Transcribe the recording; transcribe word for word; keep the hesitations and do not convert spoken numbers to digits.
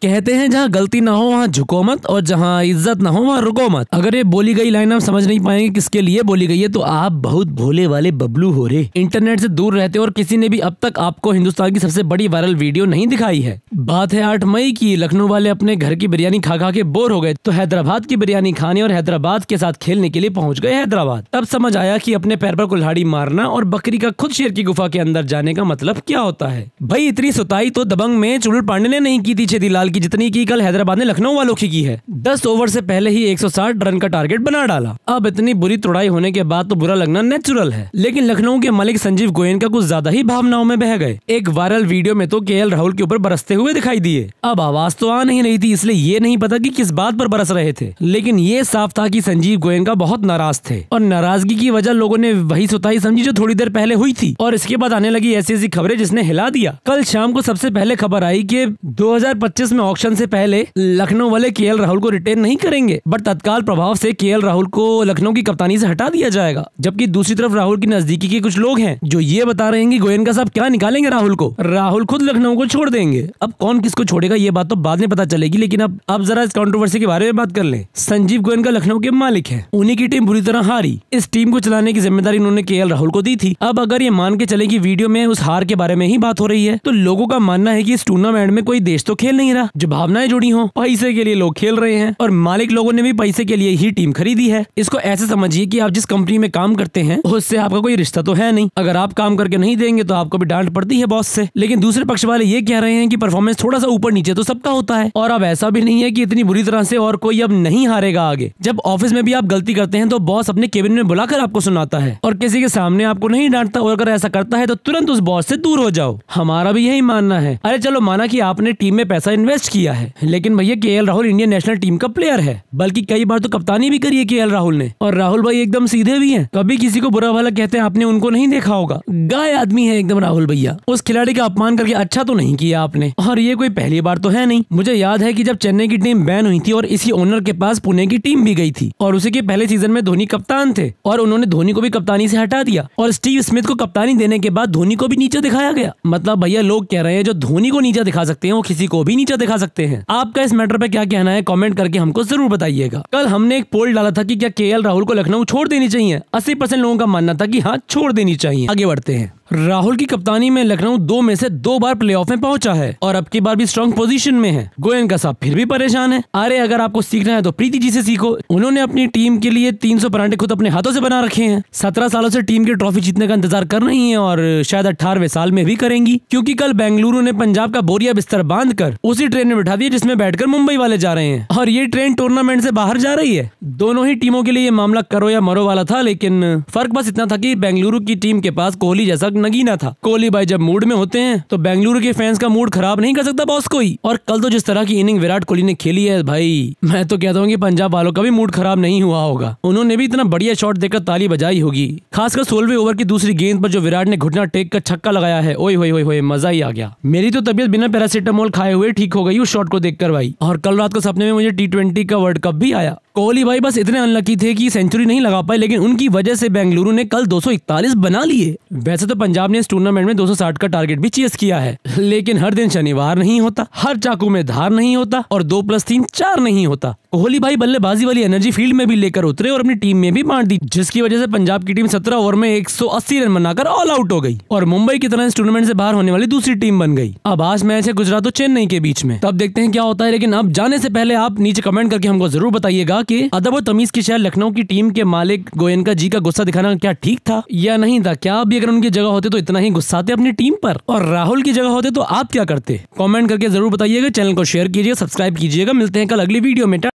कहते हैं जहाँ गलती ना हो वहाँ झुको मत और जहाँ इज्जत ना हो वहाँ रुको मत। अगर ये बोली गई लाइन आप समझ नहीं पाएंगे किसके लिए बोली गई है तो आप बहुत भोले वाले बबलू हो रहे। इंटरनेट से दूर रहते और किसी ने भी अब तक आपको हिंदुस्तान की सबसे बड़ी वायरल वीडियो नहीं दिखाई है। बात है आठ मई की। लखनऊ वाले अपने घर की बिरयानी खा खा के बोर हो गए तो हैदराबाद की बिरयानी खाने और हैदराबाद के साथ खेलने के लिए पहुंच गए हैदराबाद। तब समझ आया कि अपने पैर पर कुल्हाड़ी मारना और बकरी का खुद शेर की गुफा के अंदर जाने का मतलब क्या होता है। भाई इतनी सुताई तो दबंग में चुड़ुल पांडे ने नहीं की थी छेदीलाल की जितनी की कल हैदराबाद ने लखनऊ वालों की की है। दस ओवर से पहले ही एक सौ साठ रन का टारगेट बना डाला। अब इतनी बुरी तुड़ाई होने के बाद तो बुरा लगना नेचुरल है, लेकिन लखनऊ के मालिक संजीव गोयनका कुछ ज्यादा ही भावनाओं में बह गए। एक वायरल वीडियो में तो केएल राहुल के ऊपर बरसते हुए दिखाई दिए। अब आवाज तो आ नहीं रही थी इसलिए ये नहीं पता कि किस बात पर बरस रहे थे, लेकिन ये साफ था कि संजीव गोयनका बहुत नाराज थे और नाराजगी की वजह लोगों ने वही सुताई समझी जो थोड़ी देर पहले हुई थी और इसके बाद आने लगी ऐसी ऐसी खबरें जिसने हिला दिया। कल शाम को सबसे पहले खबर आई कि दो हज़ार पच्चीस में ऑक्शन से पहले लखनऊ वाले केएल राहुल को रिटेन नहीं करेंगे, बट तत्काल प्रभाव से केएल राहुल को लखनऊ की कप्तानी से हटा दिया जाएगा। जबकि दूसरी तरफ राहुल की नजदीकी के कुछ लोग हैं जो ये बता रहे हैं कि गोयनका साहब क्या निकालेंगे राहुल को, राहुल खुद लखनऊ को छोड़ देंगे। अब कौन किसको छोड़ेगा ये बात तो बाद में पता चलेगी, लेकिन अब अब जरा इस कंट्रोवर्सी के बारे में बात कर लें। संजीव गोयनका लखनऊ के मालिक हैं, उन्हीं की टीम बुरी तरह हारी। इस टीम को चलाने की जिम्मेदारी उन्होंने केएल राहुल को दी थी। अब अगर ये मान के चले कि वीडियो में उस हार के बारे में ही बात हो रही है तो लोगों का मानना है कि इस टूर्नामेंट में कोई देश तो खेल नहीं रहा, जो भावनाएं जुड़ी हों। पैसे के लिए लोग खेल रहे हैं और मालिक लोगों ने भी पैसे के लिए ही टीम खरीदी है। इसको ऐसे समझिए कि आप जिस कंपनी में काम करते हैं उससे आपका कोई रिश्ता तो है नहीं। अगर आप काम करके नहीं देंगे तो आपको भी डांट पड़ती है बॉस से। लेकिन दूसरे पक्ष वाले ये कह रहे हैं कि परफॉर्मेंस थोड़ा सा ऊपर नीचे तो सबका होता है और अब ऐसा भी नहीं है कि इतनी बुरी तरह से और कोई अब नहीं हारेगा आगे। जब ऑफिस में भी आप गलती करते हैं तो बॉस अपने केबिन में बुलाकर आपको सुनाता है और किसी के सामने आपको नहीं डांटता, और अगर ऐसा करता है तो तुरंत उस बॉस से दूर हो जाओ। हमारा भी यही मानना है। अरे चलो माना कि आपने टीम में पैसा इन्वेस्ट किया है, लेकिन भैया KL Rahul Indian national team का प्लेयर है, बल्कि कई बार तो कप्तानी भी करी है केएल राहुल ने। और राहुल भाई एकदम सीधे भी हैं, कभी किसी को बुरा भला कहते हैं आपने उनको नहीं देखा होगा। गाय आदमी है एकदम राहुल भैया। उस खिलाड़ी का अपमान करके अच्छा तो नहीं किया आपने, और ये कोई पहली बार तो है नहीं। मुझे याद है कि जब चेन्नई की टीम बैन हुई थी और इसी ओनर के पास पुणे की टीम भी गई थी और उसी के पहले सीजन में धोनी कप्तान थे और उन्होंने धोनी को भी कप्तानी से हटा दिया और स्टीव स्मिथ को कप्तानी देने के बाद धोनी को भी नीचे दिखाया गया। मतलब भैया लोग कह रहे हैं जो धोनी को नीचे दिखा सकते हैं वो किसी को भी नीचे दिखा सकते हैं। आपका इस मैटर पे क्या कहना है कमेंट करके हमको जरूर बताइएगा। कल हमने एक पोल डाला था कि क्या केएल राहुल को लखनऊ छोड़ देनी चाहिए। अस्सी परसेंट लोगों का मानना था कि हाँ छोड़ देनी चाहिए। आगे बढ़ते हैं। राहुल की कप्तानी में लखनऊ दो में से दो बार प्लेऑफ में पहुंचा है और अब की बार भी स्ट्रांग पोजीशन में है। गोयनका साहब फिर भी परेशान है। अरे अगर आपको सीखना है तो प्रीति जी से सीखो। उन्होंने अपनी टीम के लिए तीन सौ परांठे खुद अपने हाथों से बना रखे हैं। सत्रह सालों से टीम की ट्रॉफी जीतने का इंतजार कर रही है और शायद अठारहवें साल में भी करेंगी, क्योंकि कल बेंगलुरु ने पंजाब का बोरिया बिस्तर बांधकर उसी ट्रेन में बिठा दिया जिसमें बैठकर मुंबई वाले जा रहे हैं और ये ट्रेन टूर्नामेंट से बाहर जा रही है। दोनों ही टीमों के लिए ये मामला करो या मरो वाला था, लेकिन फर्क बस इतना था कि बेंगलुरु की टीम के पास कोहली जैसा नगीना था। कोहली भाई जब मूड में होते हैं तो बेंगलुरु के फैंस का मूड खराब नहीं कर सकता बॉस कोई। और कल तो जिस तरह की इनिंग विराट कोहली ने खेली है भाई, मैं तो कहता हूँ कि पंजाब वालों का भी मूड खराब नहीं हुआ होगा। उन्होंने भी इतना बढ़िया शॉट देकर ताली बजाई होगी। खासकर सोलहवें ओवर की दूसरी गेंद पर जो विराट ने घुटना टेक कर छक्का लगाया है, ओए होए होए मजा ही आ गया। मेरी तो तबीयत बिना पैरासीटामोल खाए हुए ठीक हो गई उस शॉट को देखकर भाई। और कल रात को सपने में मुझे टी ट्वेंटी का वर्ल्ड कप भी आया। कोहली भाई बस इतने अनलकी थे कि सेंचुरी नहीं लगा पाए, लेकिन उनकी वजह से बेंगलुरु ने कल दो सौ इकतालीस बना लिए। वैसे तो पंजाब ने इस टूर्नामेंट में दो सौ साठ का टारगेट भी चेस किया है, लेकिन हर दिन शनिवार नहीं होता, हर चाकू में धार नहीं होता और दो प्लस तीन चार नहीं होता। कोहली भाई बल्लेबाजी वाली एनर्जी फील्ड में भी लेकर उतरे और अपनी टीम में भी बांट दी, जिसकी वजह से पंजाब की टीम सत्रह ओवर में एक सौ अस्सी रन बनाकर ऑल आउट हो गई और मुंबई की तरह इस टूर्नामेंट से बाहर होने वाली दूसरी टीम बन गई। अब आज मैच है गुजरात और चेन्नई के बीच में, तब देखते हैं क्या होता है। लेकिन अब जाने से पहले आप नीचे कमेंट करके हमको जरूर बताइएगा कि अदब और तमीज की शायद लखनऊ की टीम के मालिक गोयनका जी का गुस्सा दिखाना क्या ठीक था या नहीं था। क्या आप भी अगर उनकी जगह होते तो इतना ही गुस्साते अपनी टीम पर, और राहुल की जगह होते तो आप क्या करते? कमेंट करके जरूर बताइएगा। चैनल को शेयर कीजिए, सब्सक्राइब कीजिएगा। मिलते हैं कल अगली वीडियो में।